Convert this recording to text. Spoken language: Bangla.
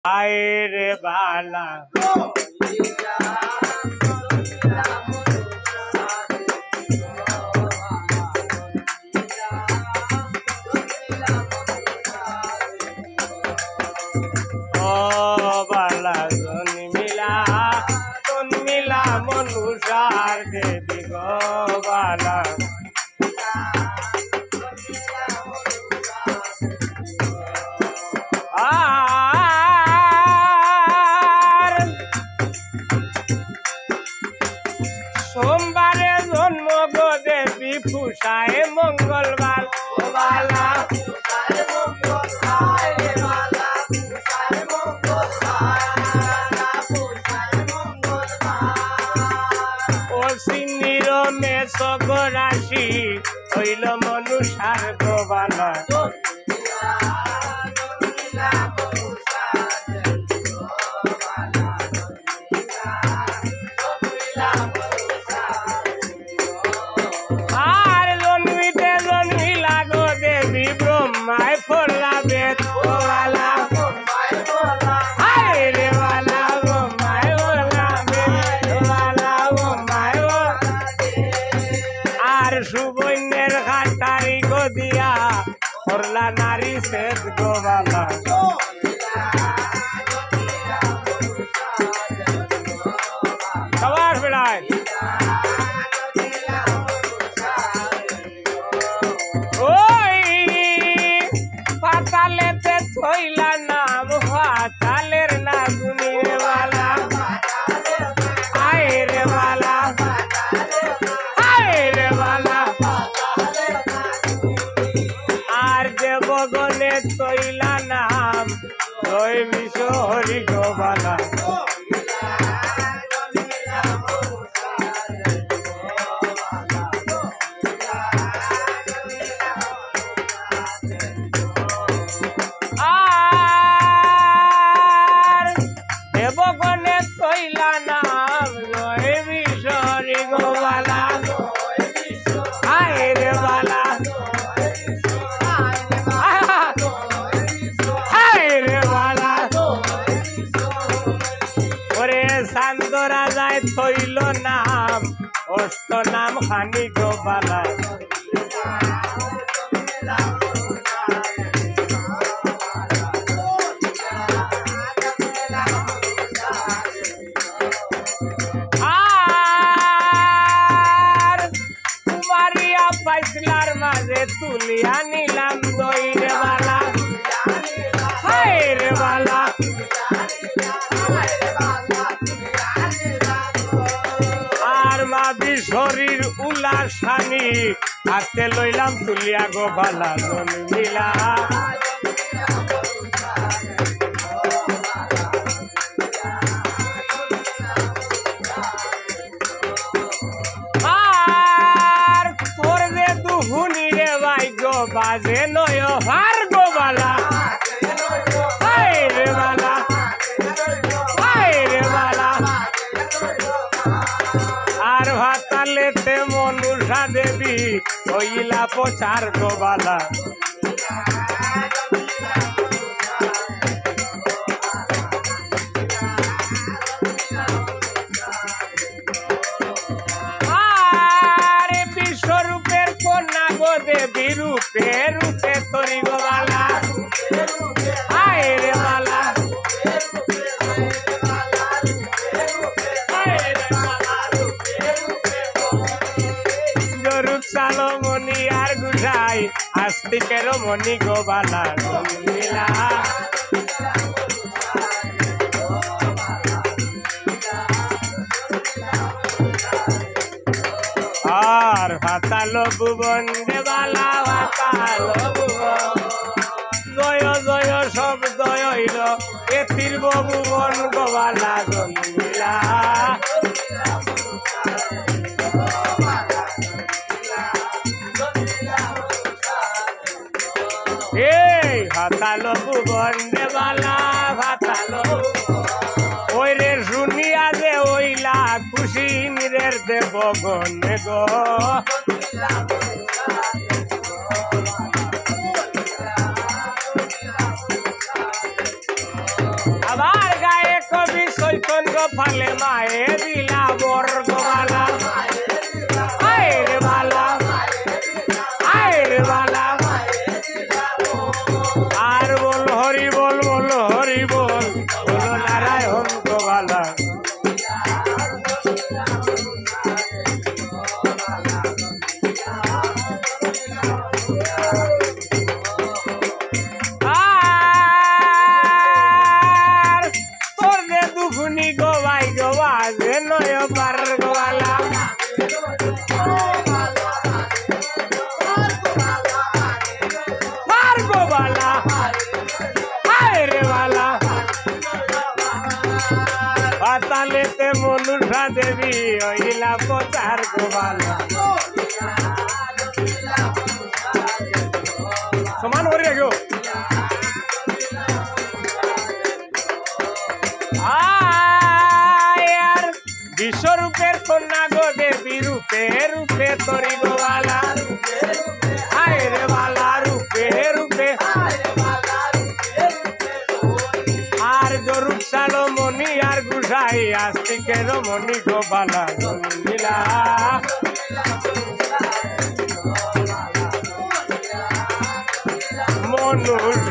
আরে বালা ও বালা জন্মিলা মনুষার দেবী গো বালা সোমবারে জন্ম গো দেবী ফুসায় মঙ্গলবার বালা ও সিন্নির মেষ রাশি হইল মনুষার গো বালা ব্রহ্মায় পড়লা বেদ বালা হায় রে বালা ব্রহ্মায় পড়লা বেদ বালা ব্রহ্মায় আর সুবর্ণের ঘাটারি গো দিয়া পড়লা নারী সেদ গো বালা সবার বেড়ায় পাতালেতে থইলা নাম পাতালের না গুনি রে বালা আয় রে বালা আয় রে বালা আর দেবগণে থইলা নাম জয় বিষ হরি গো বালা দেবগণে কইলা নাম জয় বিশ্বরি গো বালা আয় রে বালা আয় রে বালা ওরে শান্ত রাজায় থইল নাম অষ্ট নাম খানি গো বালা পাইছিলার মাঝে তুলিয়া নিলাম দই রে বালা হায় রে বালা আর মাবি শরীর উল্লাসানি হাতে লইলাম তুলিয়া গো বালা জন্মিলা বাজে নয় হার গো বালা হায় রে বালা হায় রে বালা আর ভাতালেতে মনুষা দেবী হইলা প্রচার গো বালা দেবী রূপে রূপে তরি গো বালা আয় রে বালা জরুর চালো মনি আর গুজাই আস্তিকের মনি গো বালা জন্মিলা আর ভাতালো ভুবন দেবালা ভাতালো ভুবন জয় জয় সব জয় হইল এতির ভুবন গোবালা জন্মিলা এই ভাতালো ভুবন দেবালা ভাতালো ওই রে শুনিয়া যে ওইলা খুশি নিরের দেবগণ গো চৈতন গোপালে মায়ে দিলা বর গোবালা আয় রে বালা আয় রে বালা আর বল হরি বল বল হরি বল বলো নারায়ণ গোবালা আর তোর যে দুখুনি গোবাই গোবা যে নয় পার গোবালা পার গোবালা আয় রে বালা পাতালেতে মনুষা দেবী হইলা প্রচার গোবালা সমান করে রাখো আর বিশ্বরূপের কন্যা গো দেবী রূপে রূপে তরি গোবালা আয় রে বালা রূপে রূপে আর গরুর সালো মণি আর গুসাই আস্তিকের মণি গোবালা লীলা মনুষ